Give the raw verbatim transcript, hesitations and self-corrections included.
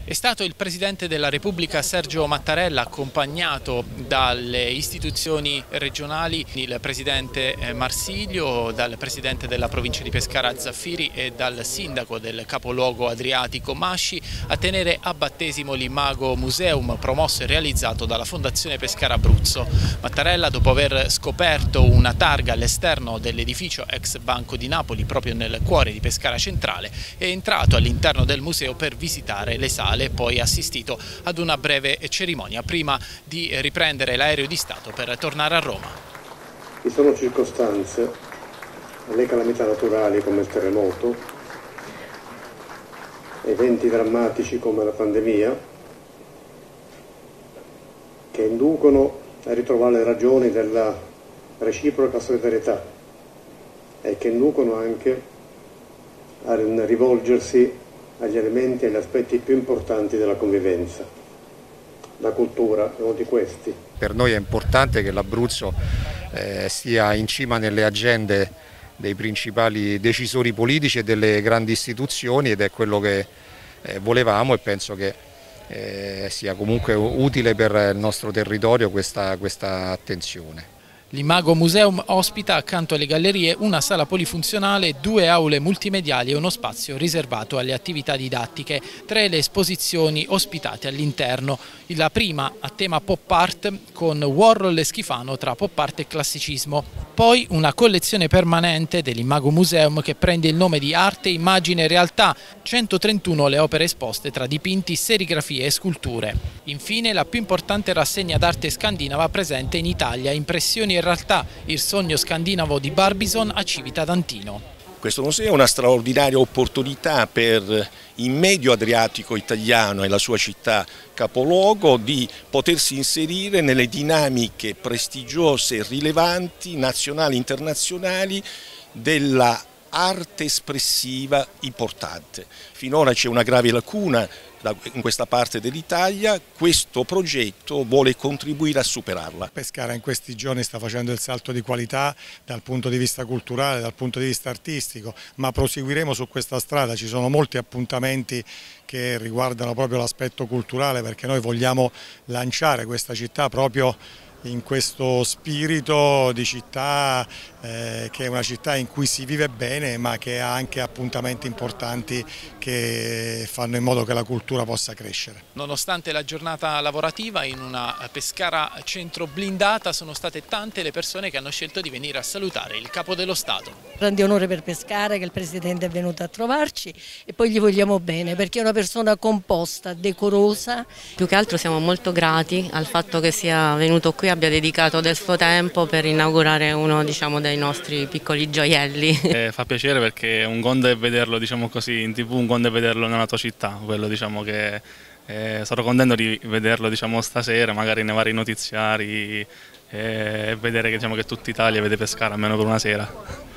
È stato il Presidente della Repubblica Sergio Mattarella, accompagnato dalle istituzioni regionali, il Presidente Marsilio, dal Presidente della Provincia di Pescara Zaffiri e dal Sindaco del capoluogo adriatico Masci, a tenere a battesimo l'Imago Museum promosso e realizzato dalla Fondazione Pescara Abruzzo. Mattarella, dopo aver scoperto una targa all'esterno dell'edificio ex Banco di Napoli, proprio nel cuore di Pescara Centrale, è entrato all'interno del museo per visitare le sale e poi assistito ad una breve cerimonia prima di riprendere l'aereo di Stato per tornare a Roma. Vi sono circostanze, le calamità naturali come il terremoto, eventi drammatici come la pandemia, che inducono a ritrovare le ragioni della reciproca solidarietà e che inducono anche a rivolgersi agli elementi e agli aspetti più importanti della convivenza. La cultura è uno di questi. Per noi è importante che l'Abruzzo eh, stia in cima nelle agende dei principali decisori politici e delle grandi istituzioni, ed è quello che eh, volevamo, e penso che eh, sia comunque utile per il nostro territorio questa, questa attenzione. L'Imago Museum ospita, accanto alle gallerie, una sala polifunzionale, due aule multimediali e uno spazio riservato alle attività didattiche, tre le esposizioni ospitate all'interno. La prima a tema pop art con Warhol e Schifano tra pop art e classicismo. Poi una collezione permanente dell'Imago Museum che prende il nome di Arte, Immagine e Realtà, centotrentuno le opere esposte tra dipinti, serigrafie e sculture. Infine la più importante rassegna d'arte scandinava presente in Italia, Impressioni e realtà, il sogno scandinavo di Barbizon a Civitanantino. Questo museo è una straordinaria opportunità per il medio adriatico italiano e la sua città capoluogo di potersi inserire nelle dinamiche prestigiose e rilevanti, nazionali e internazionali, della arte espressiva importante. Finora c'è una grave lacuna in questa parte dell'Italia, questo progetto vuole contribuire a superarla. Pescara in questi giorni sta facendo il salto di qualità dal punto di vista culturale, dal punto di vista artistico, ma proseguiremo su questa strada. Ci sono molti appuntamenti che riguardano proprio l'aspetto culturale, perché noi vogliamo lanciare questa città proprio in questo spirito di città eh, che è una città in cui si vive bene, ma che ha anche appuntamenti importanti che fanno in modo che la cultura possa crescere. Nonostante la giornata lavorativa, in una Pescara centro blindata sono state tante le persone che hanno scelto di venire a salutare il Capo dello Stato. Grande onore per Pescara che il Presidente è venuto a trovarci, e poi gli vogliamo bene perché è una persona composta, decorosa. Più che altro siamo molto grati al fatto che sia venuto qui, abbia dedicato del suo tempo per inaugurare uno, diciamo, dei nostri piccoli gioielli. Eh, fa piacere perché un conto è vederlo, diciamo così, in tv, un conto è vederlo nella tua città. Quello, diciamo, che eh, sarò contento di vederlo, diciamo, stasera, magari nei vari notiziari, eh, e vedere che, diciamo, che tutta Italia vede Pescara almeno per una sera.